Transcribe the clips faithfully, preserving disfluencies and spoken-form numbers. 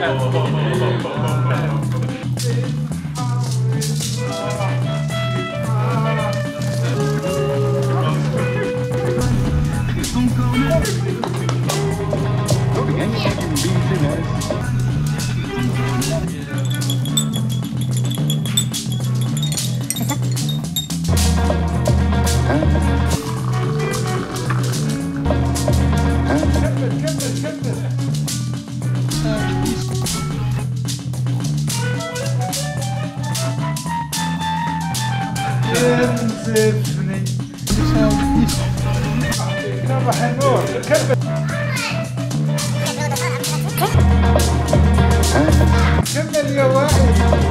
ينزفني صباح النور كمل كمل يا وائل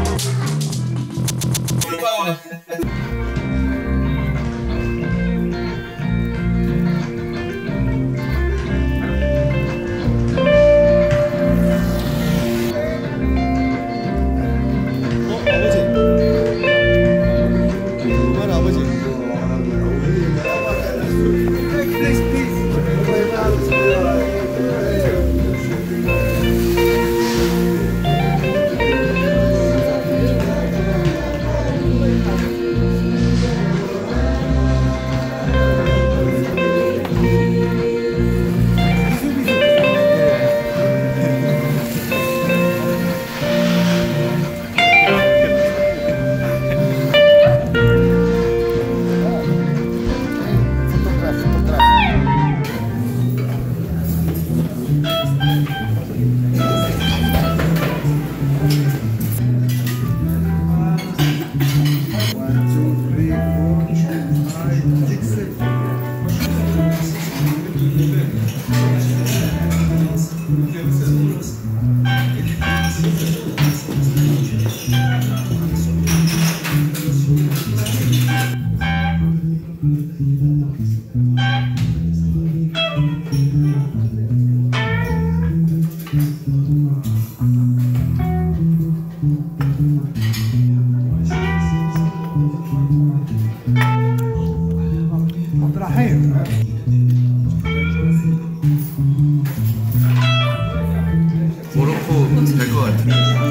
모로코 될 것 같아.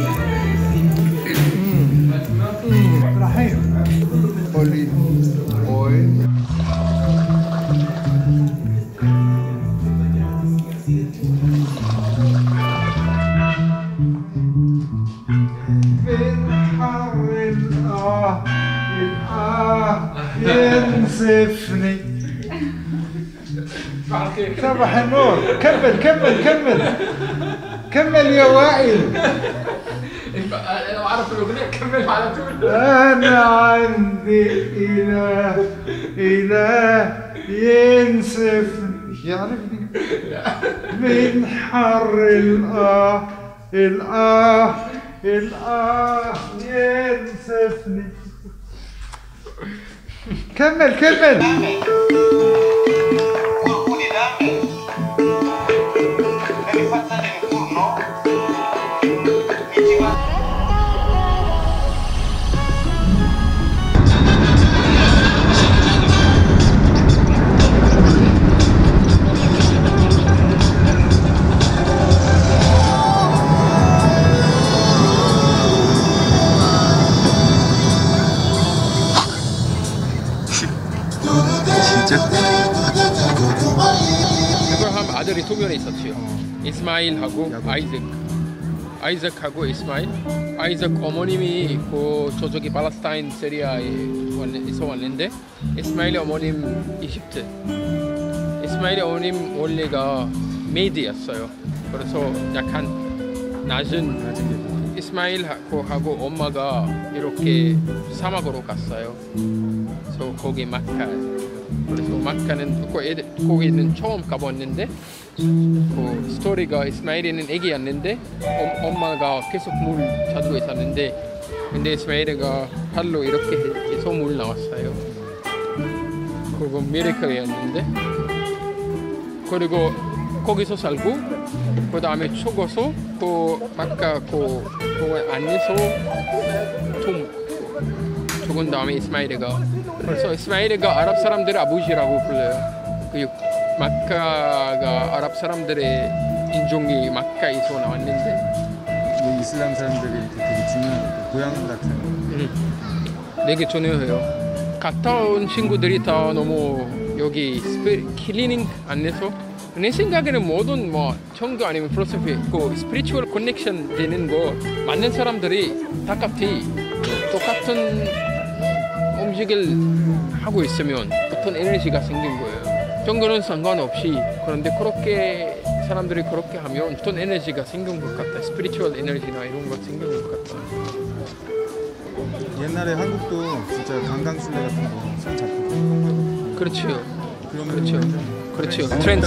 رحيم اوليف اويل بالحر الآه الآه ينزفني صباح النور كمل كمل كمل كمل يا وائل انا اعرف الاغنيه كمل على طول. انا عندي اله اله ينسفني يعرفني من حر الاه الاه الاه ينسفني كمل كمل 에브라함 아들이 두 명이 있었지요. 이스마일하고 아이작. 아이작하고 이스마일. 아이작 어머님이 그 저쪽이 팔레스타인 시리아에서 왔는데 이스마일의 어머님 이집트. 이스마일의 어머님 원래가 메이드였어요. 그래서 약간 낮은 이스마일하고 하고 엄마가 이렇게 사막으로 갔어요. 그래서 거기 마카. 그래서 마카는 거기는 처음 가봤는데 그 스토리가 이스마일이는 애기였는데 어, 엄마가 계속 물 찾고 있었는데 근데 이스마일이가 팔로 이렇게 해서 물 나왔어요. 그거 미래클이었는데 그리고 거기서 살고 그 다음에 죽어서 그 마카 그, 그 안에서 좀 죽은 다음에 이스마일이가 그래서 이스마일이가 아랍 사람들의 아버지라고 불러요. 그 마카가 아랍 사람들의 인종이 마카에서 나왔는데 이 이슬람 사람들이 되게 중요한 고향 같은. 음. 되게 중요해요. 갔다 온 친구들이 다 너무 여기 스피, 킬리닝 안에서 내 생각에는 모든 뭐 종교 아니면 필로소피 그 스피리추얼 커넥션 되는 거 맞는 사람들이 다 같이 똑같은 음식을 하고 있으면 어떤 에너지가 생긴 거예요. 종교는 상관없이. 그런데 그렇게 사람들이 그렇게 하면 어떤 에너지가 생긴 것 같아. 스피리추얼 에너지나 이런 거 생긴 것 같아. 옛날에 한국도 진짜 강강술래 같은 거 손 잡고. 그렇죠. 그런 그렇죠. 좀 그렇죠. 트렌드.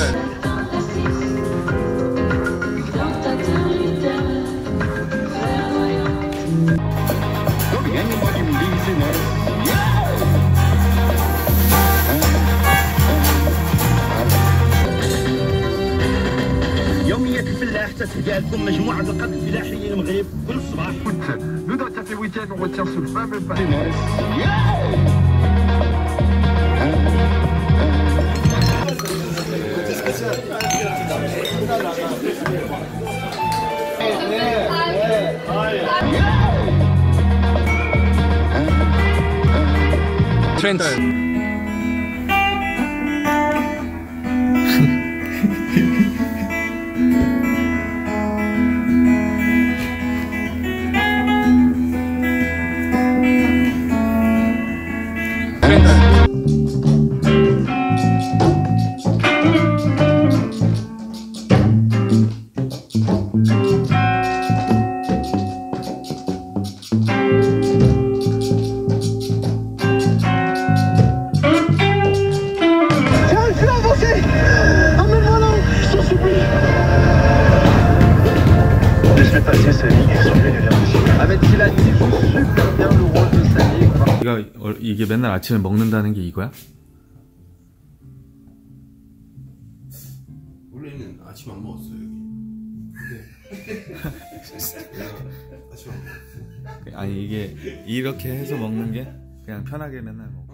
يوميا في الفلاح تتجاهلكم مجموعة القتل الفلاحيين المغرب كل صباح. Nous, dans Café Week-end, on retient ce fameux pas. 트렌드. 네가 이게 맨날 아침에 먹는다는 게 이거야? 원래는 아침 안 먹었어요 여기. 근데 아침 안 먹었어. 아니 이게 이렇게 해서 먹는 게 그냥 편하게 맨날 먹어.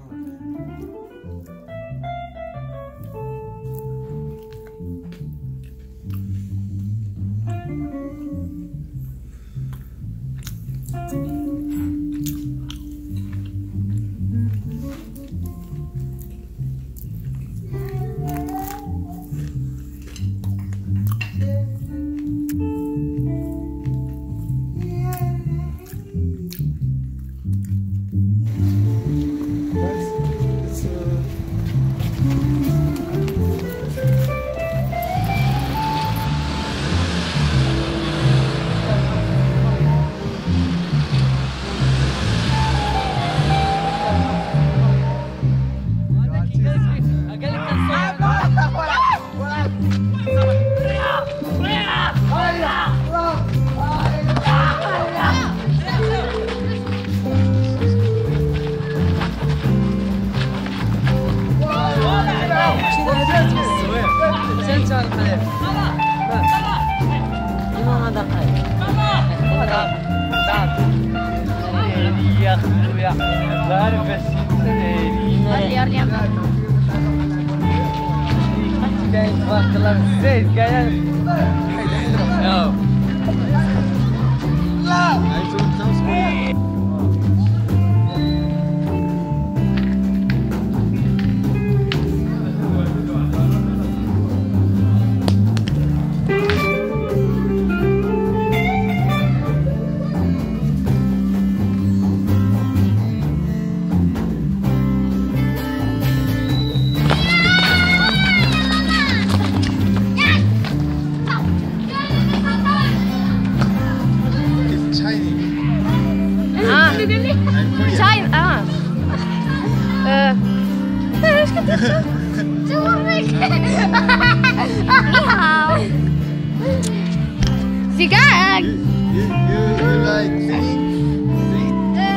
Sigaag! You, you, you like singing?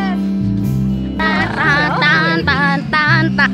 Tan tan tan tan tan.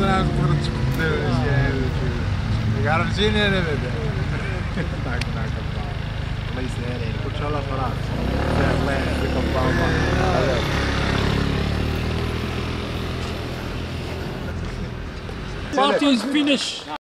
أنا أقدر تقدر عرفتيني أنا بعدا ناك ناك الله يسهل عليك إن شاء الله فرنسا الله يحفظك بابا Party is finished.